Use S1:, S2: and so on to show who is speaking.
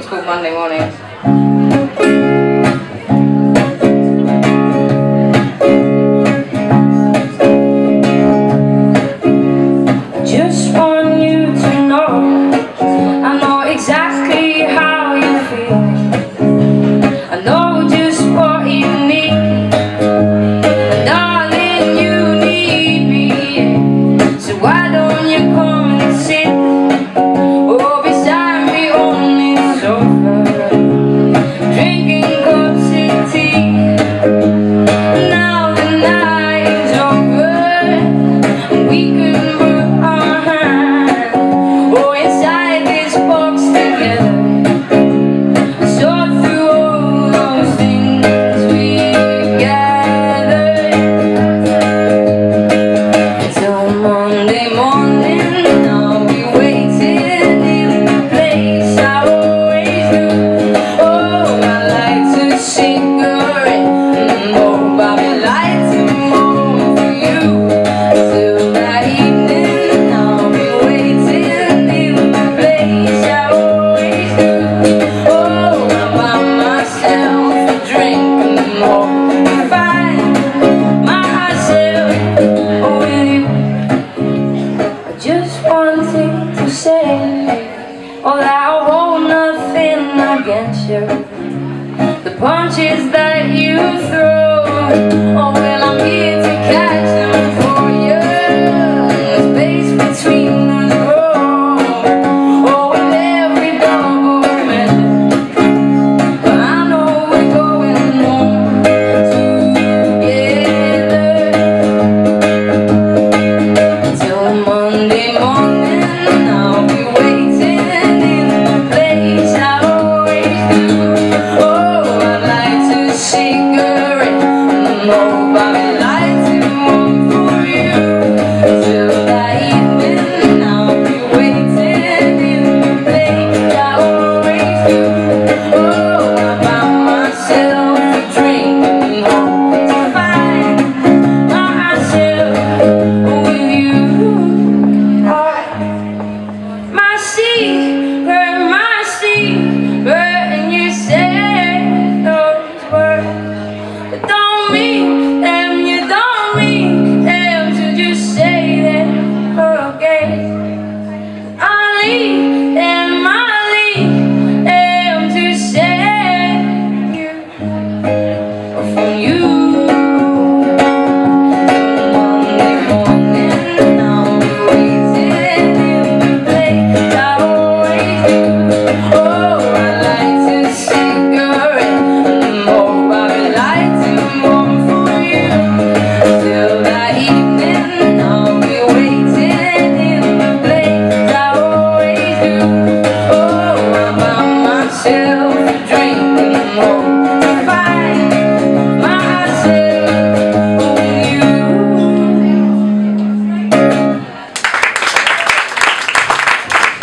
S1: called Monday Mornings.
S2: Just want you to know, I know exactly how you feel. I know just what you need, and darling, you need me. So why don't you come and sit, oh, beside me on this sofa, drinking cups of tea. Now the night is over, and we can put our hands, oh, inside this box together. Sort through all those things we gathered. Till Monday morning, I'll be waiting in the place I always do. Oh, I light a cigarette, and oh, I'll be lighting more for you. Till that evening, I'll be waiting in the place I always do. Oh, I buy myself a drink and more to find myself with you. I just one thing to say, oh, that I hold nothing against you. The punches that you throw, oh, well, I'm here to catch them for you. The space between us grows, oh, with every double measure. But I know we're going home together. Till Monday morning, I'll be waiting in the place I always do. Oh, I light a cigarette, and oh, I'll be lighting one for you. Till that evening, I'll be waiting in the place I always do. Oh, I buy myself a drink and hope to find myself with you. My secret, and you said those words. But don't mean them, you don't mean them to just say them again. I'll leave them to save you from you. Monday morning, I'll be waiting in the place I always do. Oh, I light a cigarette, and oh, I'll be lighting one for you. Till that evening, I'll be waiting in the place I always do. Oh,